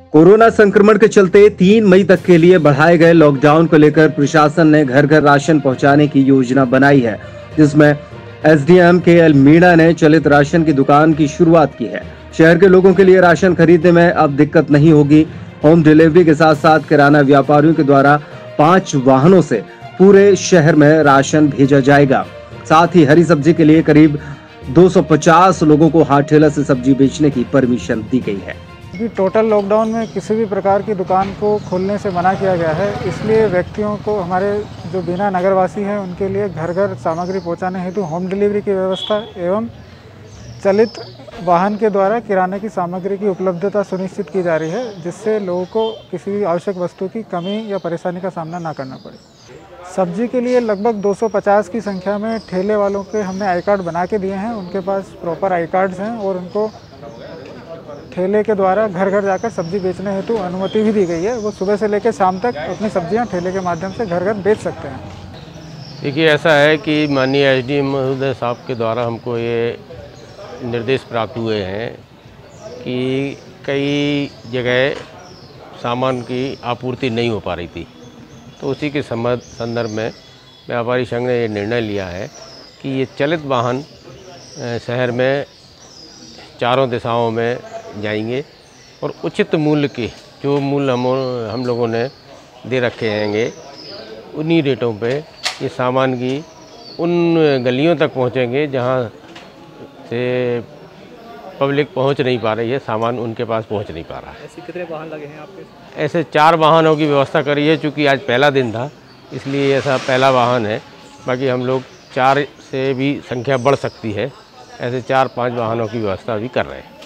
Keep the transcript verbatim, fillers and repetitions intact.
Corona संक्रमण के चलते तीन मई तक के लिए बढ़ाए गए लॉकडाउन को लेकर प्रशासन ने घर घर राशन पहुंचाने की योजना बनाई है, जिसमें एसडीएम के एल मीणा ने चलित राशन की दुकान की शुरुआत की है। शहर के लोगों के लिए राशन खरीदने में अब दिक्कत नहीं होगी। होम डिलीवरी के साथ साथ किराना व्यापारियों के द्वारा पांच वाहनों से पूरे शहर में राशन भेजा जाएगा। साथ ही हरी सब्जी के लिए करीब दो सौ पचास लोगों को हाथ ठेला से सब्जी बेचने की परमिशन दी गई है। कि टोटल लॉकडाउन में किसी भी प्रकार की दुकान को खोलने से मना किया गया है, इसलिए व्यक्तियों को, हमारे जो बिना नगरवासी हैं उनके लिए घर घर सामग्री पहुंचाने हेतु होम डिलीवरी की व्यवस्था एवं चलित वाहन के द्वारा किराने की सामग्री की उपलब्धता सुनिश्चित की जा रही है, जिससे लोगों को किसी भी आवश्यक वस्तु की कमी या परेशानी का सामना ना करना पड़े। सब्जी के लिए लगभग दो सौ पचास की संख्या में ठेले वालों के हमने आई कार्ड बना के दिए हैं। उनके पास प्रॉपर आई कार्ड्स हैं और उनको ठेले के द्वारा घर घर जाकर सब्जी बेचने हेतु अनुमति भी दी गई है। वो सुबह से लेकर शाम तक अपनी सब्जियां ठेले के माध्यम से घर घर बेच सकते हैं। देखिए, ऐसा है कि माननीय एसडीएम महोदय साहब के द्वारा हमको ये निर्देश प्राप्त हुए हैं कि कई जगह सामान की आपूर्ति नहीं हो पा रही थी, तो उसी के संदर्भ में व्यापारी संघ ने ये निर्णय लिया है कि ये चलित वाहन शहर में चारों दिशाओं में जाएंगे और उचित मूल्य के, जो मूल्य हम हम लोगों ने दे रखे हैंगे, उन्हीं रेटों पे ये सामान की उन गलियों तक पहुंचेंगे जहां से पब्लिक पहुंच नहीं पा रही है, सामान उनके पास पहुंच नहीं पा रहा है। ऐसे कितने वाहन लगे हैं आपके? ऐसे चार वाहनों की व्यवस्था करी है, चूँकि आज पहला दिन था इसलिए ऐसा पहला वाहन है। बाकी हम लोग चार से भी संख्या बढ़ सकती है, ऐसे चार पाँच वाहनों की व्यवस्था भी कर रहे हैं।